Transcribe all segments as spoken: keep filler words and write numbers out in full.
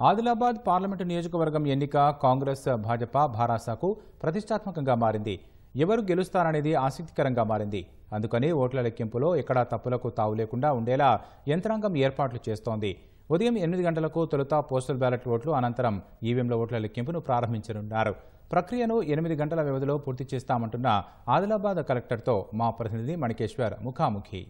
Adilabad parliament నియోజకవర్గం ఎన్నిక కాంగ్రెస్ భాజపా భారాసాకు ప్రతిష్టాత్మకంగా మారింది. ఎవరు గెలుస్తారనేది ఆసక్తికరంగా మారింది. అందుకని ఓట్ల లెక్కింపులో ఎక్కడా తప్పులకు తావు లేకుండా ఉండేలా యంత్రాంగం ఏర్పాట్లు చేస్తోంది. ఉదయం ఎనిమిది గంటలకు తొలుత పోస్టల్ బ్యాలెట్ ఓట్లు, అనంతరం ఈవీఎంల ఓట్ల లెక్కింపును ప్రారంభించనున్నారు. ప్రక్రియను ఎనిమిది గంటల వ్యవధిలో పూర్తి చేస్తామంటున్న ఆదిలాబాద్ కలెక్టర్తో మా ప్రతినిధి మణికేశ్వర్ ముఖాముఖి.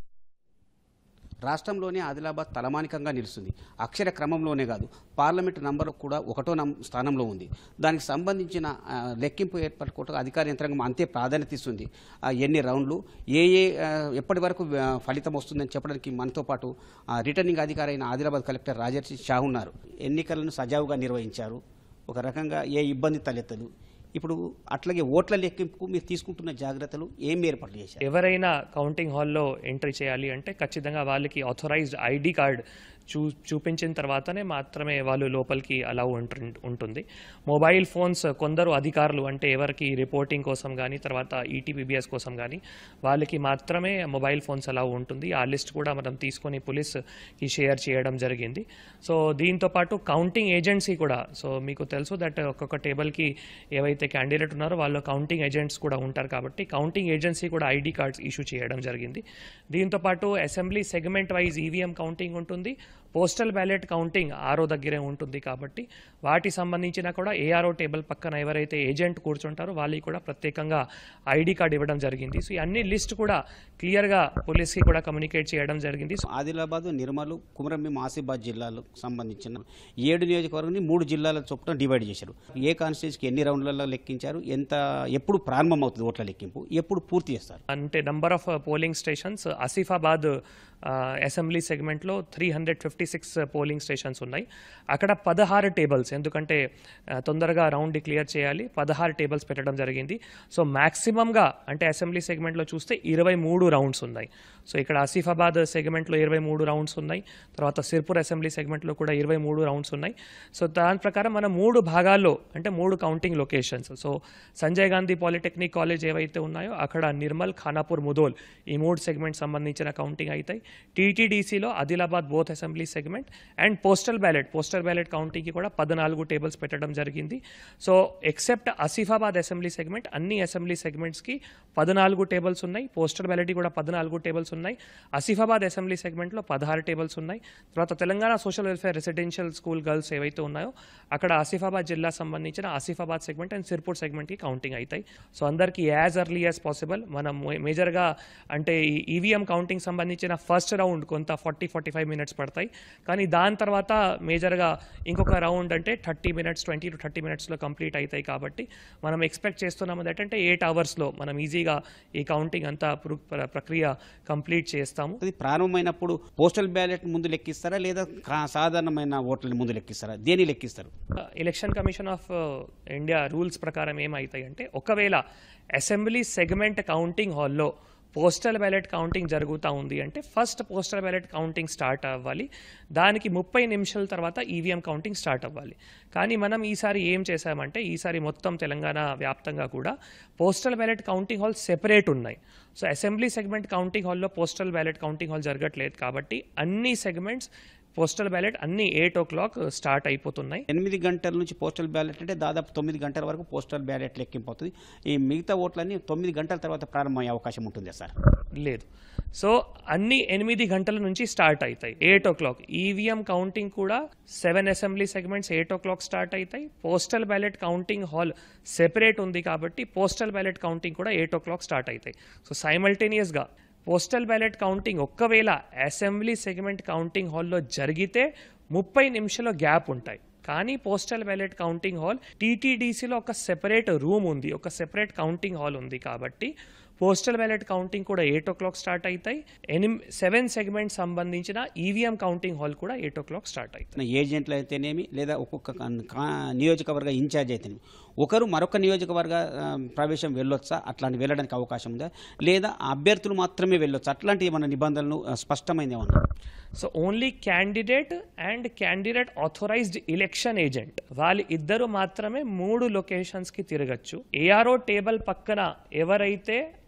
రాష్ట్రంలోనే ఆదిలాబాద్ తలమానికంగా నిలుస్తుంది. అక్షర క్రమంలోనే కాదు, పార్లమెంటు నంబర్ కూడా ఒకటో స్థానంలో ఉంది. దానికి సంబంధించిన లెక్కింపు ఏర్పాటు కూడా అధికార యంత్రాంగం అంతే ప్రాధాన్యత ఇస్తుంది. ఎన్ని రౌండ్లు, ఏ ఏ ఎప్పటి వరకు ఫలితం వస్తుందని చెప్పడానికి మనతో పాటు రిటర్నింగ్ అధికారి అయిన ఆదిలాబాద్ కలెక్టర్ రాజర్షి షా ఉన్నారు. ఎన్నికలను సజావుగా నిర్వహించారు. ఒక రకంగా ఏ ఇబ్బంది తలెత్తదు. ఇప్పుడు అట్లాగే ఓట్ల లెక్కింపుకు మీరు తీసుకుంటున్న జాగ్రత్తలు ఏం ఏర్పాటు చేశారు? ఎవరైనా కౌంటింగ్ హాల్లో ఎంట్రీ చేయాలి అంటే ఖచ్చితంగా వాళ్ళకి ఆథరైజ్డ్ ఐడి కార్డ్ చూ చూపించిన తర్వాతనే మాత్రమే వాళ్ళు లోపలికి అలౌ ఉంటుంది. మొబైల్ ఫోన్స్ కొందరు అధికారులు అంటే ఎవరికి రిపోర్టింగ్ కోసం కానీ తర్వాత ఈటీపీబీఎస్ కోసం కానీ వాళ్ళకి మాత్రమే మొబైల్ ఫోన్స్ అలౌ ఉంటుంది. ఆ లిస్ట్ కూడా మనం తీసుకొని పోలీస్కి షేర్ చేయడం జరిగింది. సో దీంతో పాటు కౌంటింగ్ ఏజెన్సీ కూడా, సో మీకు తెలుసు దట్ ఒక్కొక్క టేబుల్కి ఏవైతే క్యాండిడేట్ ఉన్నారో వాళ్ళు కౌంటింగ్ ఏజెంట్స్ కూడా ఉంటారు కాబట్టి కౌంటింగ్ ఏజెన్సీ కూడా ఐడి కార్డ్స్ ఇష్యూ చేయడం జరిగింది. దీంతో పాటు assembly segment wise EVM counting ఉంటుంది. పోస్టల్ బ్యాలెట్ కౌంటింగ్ ఆరో దగ్గరే ఉంటుంది కాబట్టి వాటి సంబంధించిన కూడా ఏఆర్ఓ టేబుల్ పక్కన ఎవరైతే ఏజెంట్ కూర్చుంటారో వాళ్ళకి కూడా ప్రత్యేకంగా ఐడి కార్డు ఇవ్వడం జరిగింది. సో అన్ని లిస్ట్ కూడా క్లియర్గా పోలీస్కి కూడా కమ్యూనికేట్ చేయడం జరిగింది. ఆదిలాబాద్, నిర్మల్, కుమరంభీం, ఆసిఫాబాద్ జిల్లాలకు సంబంధించిన ఏడు నియోజకవర్గాన్ని మూడు జిల్లాల చొప్పున డివైడ్ చేశారు. ఏ కాన్స్టిట్యూన్సీకి ఎన్ని రౌండ్లలో లెక్కించారు, ఎంత ఎప్పుడు ప్రారంభం అవుతుంది ఓట్ల లెక్కింపు, ఎప్పుడు పూర్తి చేస్తారు అంటే number of polling stations Asifabad assembly సెగ్మెంట్లో three hundred fifty six polling stations ఉన్నాయి. అక్కడ పదహారు టేబుల్స్, ఎందుకంటే తొందరగా రౌండ్ క్లియర్ చేయాలి, పదహారు టేబుల్స్ పెట్టడం జరిగింది. సో మ్యాక్సిమంగా అంటే అసెంబ్లీ సెగ్మెంట్లో చూస్తే ఇరవై మూడు రౌండ్స్ ఉన్నాయి. సో ఇక్కడ ఆసిఫాబాద్ సెగ్మెంట్లో ఇరవై మూడు రౌండ్స్ ఉన్నాయి. తర్వాత సిర్పూర్ అసెంబ్లీ సెగ్మెంట్లో కూడా ఇరవై మూడు రౌండ్స్ ఉన్నాయి. సో దాని ప్రకారం మనం మూడు భాగాల్లో అంటే మూడు counting locations, so Sanjay Gandhi polytechnic college ఏవైతే ఉన్నాయో అక్కడ నిర్మల్, ఖానాపూర్, ముదోల్ ఈ మూడు సెగ్మెంట్ సంబంధించిన కౌంటింగ్ అవుతాయి. టీటీడీసీలో Adilabad both assembly segment and postal ballot postal ballot కౌంటింగ్కి కూడా పద్నాలుగు టేబుల్స్ పెట్టడం జరిగింది. So except Asifabad assembly segment అన్ని అసెంబ్లీ సెగ్మెంట్స్కి పద్నాలుగు టేబుల్స్ ఉన్నాయి. పోస్టల్ బ్యాలెట్కి కూడా పద్నాలుగు టేబుల్స్ ఉన్నాయి. ఆసిఫాబాద్ అసెంబ్లీ సెగ్మెంట్లో పదహారు టేబుల్స్ ఉన్నాయి. తర్వాత Telangana social welfare residential school girls ఏవైతే ఉన్నాయో అక్కడ ఆసిఫాబాద్ జిల్లా సంబంధించిన ఆసిఫాబాద్ సెగ్మెంట్ అండ్ సిర్పూర్ సెగ్మెంట్కి కౌంటింగ్ అవుతాయి. సో అందరికీ యాజ్ ఎర్లీ యాజ్ పాసిబుల్ మనం మేజర్గా అంటే ఈవీఎం కౌంటింగ్ సంబంధించిన ఫస్ట్ రౌండ్ కొంత ఫార్టీ ఫార్టీ ఫైవ్ మినిట్స్ పడతాయి. కానీ దాని తర్వాత మేజర్గా ఇంకొక రౌండ్ అంటే thirty minutes twenty to thirty మినిట్స్లో కంప్లీట్ అవుతాయి. కాబట్టి మనం ఎక్స్పెక్ట్ చేస్తున్నాము ఏంటంటే ఎయిట్ అవర్స్లో మనం ఈజీగా ఈ కౌంటింగ్ అంతా ప్రక్రియ కంప్లీట్ చేస్తాము. అది ప్రారంభమైనప్పుడు పోస్టల్ బ్యాలెట్ ముందు లెక్కిస్తారా లేదా సాధారణమైన ఓట్లని ముందు లెక్కిస్తారా, దేని లెక్కిస్తారు? Election commission of India rules ప్రకారం ఏమవుతాయి అంటే ఒకవేళ అసెంబ్లీ సెగ్మెంట్ కౌంటింగ్ హాల్లో పోస్టల్ బ్యాలెట్ కౌంటింగ్ జరుగుతూ ఉంది అంటే first postal ballot counting start అవ్వాలి. దానికి ముప్పై నిమిషాల తర్వాత ఈవీఎం కౌంటింగ్ స్టార్ట్ అవ్వాలి. కానీ మనం ఈసారి ఏం చేశామంటే ఈసారి మొత్తం తెలంగాణ వ్యాప్తంగా కూడా postal ballot counting hall separate ఉన్నాయి. సో అసెంబ్లీ సెగ్మెంట్ కౌంటింగ్ హాల్లో పోస్టల్ బ్యాలెట్ కౌంటింగ్ హాల్ జరగట్లేదు కాబట్టి అన్ని సెగ్మెంట్స్ పోస్టల్ బ్యాలెట్ అన్ని ఎయిట్ ఓ క్లాక్ స్టార్ట్ అయిపోతున్నాయి. ఎనిమిది గంటల నుంచి పోస్టల్ బ్యాలెట్ అంటే దాదాపు తొమ్మిది గంటల వరకు పోస్టల్ బ్యాలెట్ లెక్కింపోతుంది. ఈ మిగతా ఓట్లన్నీ తొమ్మిది గంటల తర్వాత ప్రారంభమయ్యే అవకాశం ఉంటుందా సార్? లేదు. సో అన్ని ఎనిమిది గంటల నుంచి స్టార్ట్ అవుతాయి eight o'clock. EVM counting కూడా seven assembly segments eight o'clock start అవుతాయి. Postal ballot counting hall separate ఉంది కాబట్టి పోస్టల్ బ్యాలెట్ కౌంటింగ్ కూడా ఎయిట్ ఓ క్లాక్ స్టార్ట్ అవుతాయి. సో సైమల్టేనియస్గా పోస్టల్ బ్యాలెట్ కౌంటింగ్ ఒక్కవేళ అసెంబ్లీ సెగ్మెంట్ కౌంటింగ్ హాల్లో జరిగితే ముప్పై నిమిషాల గ్యాప్ ఉంటాయి. కానీ పోస్టల్ బ్యాలెట్ కౌంటింగ్ హాల్ టీటీడీసీలో ఒక సెపరేట్ రూమ్ ఉంది, ఒక సెపరేట్ కౌంటింగ్ హాల్ ఉంది కాబట్టి పోస్టల్ బ్యాలెట్ కౌంటింగ్ కూడా ఎయిట్ ఓ క్లాక్ స్టార్ట్ అవుతాయి. ఎనిమిది సెవెన్ సెగ్మెంట్ సంబంధించిన ఈవీఎం కౌంటింగ్ హాల్ కూడా ఎయిట్ ఓ క్లాక్ స్టార్ట్ అవుతాయి. ఏజెంట్లు అయితేనేమి లేదా ఒక్కొక్క నియోజకవర్గ ఇన్ఛార్జ్ అయితేనేమి ఒకరు మరొక నియోజకవర్గ ప్రవేశం వెళ్ళొచ్చా, అట్లాంటి వెళ్ళడానికి అవకాశం ఉందా, లేదా అభ్యర్థులు మాత్రమే వెళ్ళొచ్చా, అట్లాంటి ఏమైనా నిబంధనలు స్పష్టమైంది ఏమన్నా? So only candidate and candidate authorized election agent వాళ్ళు ఇద్దరు మాత్రమే మూడు లొకేషన్స్కి తిరగచ్చు. ఏఆర్ఓ టేబుల్ పక్కన ఎవరైతే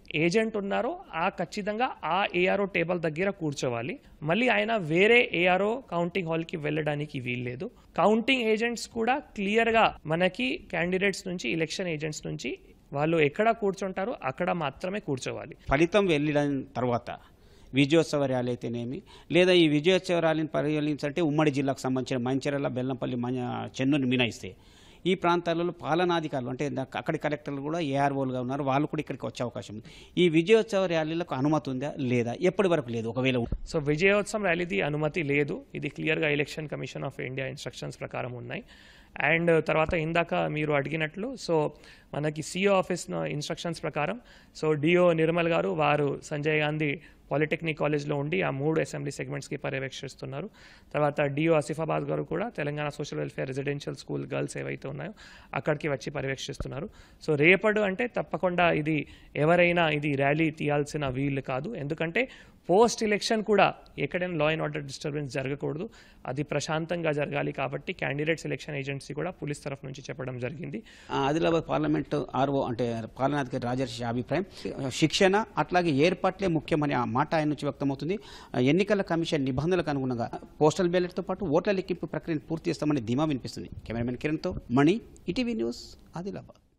ఏజెంట్ ఉన్నారో ఆ ఖచ్చితంగా ఆ ఏఆర్ఓ టేబుల్ దగ్గర కూర్చోవాలి. మళ్ళీ ఆయన వేరే ఏఆర్ఓ కౌంటింగ్ హాల్కి వెళ్ళడానికి వీల్లేదు. కౌంటింగ్ ఏజెంట్స్ కూడా క్లియర్గా మనకి క్యాండిడేట్స్ నుంచి, ఎలక్షన్ ఏజెంట్స్ నుంచి వాళ్ళు ఎక్కడ కూర్చుంటారో అక్కడ మాత్రమే కూర్చోవాలి. ఫలితం వెళ్ళిన తర్వాత విజయోత్సవ ర్యాలీ అయితేనేమి, లేదా ఈ విజయోత్సవ ర్యాలీని పరిగణించాలంటే ఉమ్మడి జిల్లాకు సంబంధించిన మంచిర్యాల, బెల్లంపల్లి, చెన్నూరు మినాయిస్తే ఈ ప్రాంతాలలో పాలనాధికారులు అంటే అక్కడి కలెక్టర్లు కూడా ఏఆర్ఓలుగా ఉన్నారు, వాళ్ళు కూడా ఇక్కడికి వచ్చే అవకాశం ఉంది. ఈ విజయోత్సవ ర్యాలీలకు అనుమతి ఉందా లేదా? ఎప్పటి వరకు లేదు? ఒకవేళ సో విజయోత్సవం ర్యాలీది అనుమతి లేదు. ఇది క్లియర్గా election commission of India instructions ప్రకారం ఉన్నాయి. అండ్ తర్వాత ఇందాక మీరు అడిగినట్లు సో మనకి సిఓ ఆఫీస్ ఇన్స్ట్రక్షన్స్ ప్రకారం సో డిఓ నిర్మల్ గారు వారు సంజయ్ గాంధీ పాలిటెక్నిక్ కాలేజ్లో ఉండి ఆ మూడు అసెంబ్లీ సెగ్మెంట్స్కి పర్యవేక్షిస్తున్నారు. తర్వాత డిఓ ఆసిఫాబాద్ గారు కూడా Telangana social welfare residential school girls ఏవైతే ఉన్నాయో అక్కడికి వచ్చి పర్యవేక్షిస్తున్నారు. సో రేపడు అంటే తప్పకుండా ఇది ఎవరైనా ఇది ర్యాలీ తీయాల్సిన వీలు కాదు. ఎందుకంటే పోస్ట్ ఎలక్షన్ కూడా ఎక్కడైనా లా అండ్ ఆర్డర్ డిస్టర్బెన్స్ జరగకూడదు, అది ప్రశాంతంగా జరగాలి. కాబట్టి క్యాండిడేట్స్ ఎలక్షన్ ఏజెన్సీ కూడా పోలీస్ తరఫు నుంచి చెప్పడం జరిగింది. ఆదిలాబాద్ పార్లమెంట్ ఆర్ఓ అంటే పాలనాధికారి రాజర్షి అభిప్రాయం శిక్షణ అట్లాగే ఏర్పాట్లే ముఖ్యమని ఆ మాట ఆయన నుంచి వ్యక్తమవుతుంది. ఎన్నికల కమిషన్ నిబంధనలకు అనుగుణంగా పోస్టల్ బ్యాలెట్తో పాటు ఓట్ల లెక్కింపు ప్రక్రియను పూర్తి చేస్తామని ధీమా వినిపిస్తుంది. కెమెరామెన్ కిరణ్తో మణి, ఈటీవీ న్యూస్, ఆదిలాబాద్.